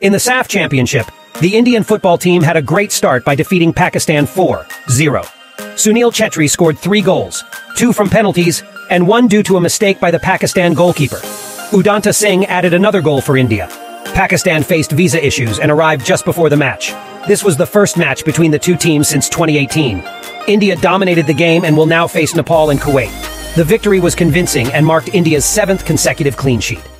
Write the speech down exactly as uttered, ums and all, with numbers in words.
In the S A F Championship, the Indian football team had a great start by defeating Pakistan four zero. Sunil Chetri scored three goals, two from penalties, and one due to a mistake by the Pakistan goalkeeper. Udanta Singh added another goal for India. Pakistan faced visa issues and arrived just before the match. This was the first match between the two teams since twenty eighteen. India dominated the game and will now face Nepal and Kuwait. The victory was convincing and marked India's seventh consecutive clean sheet.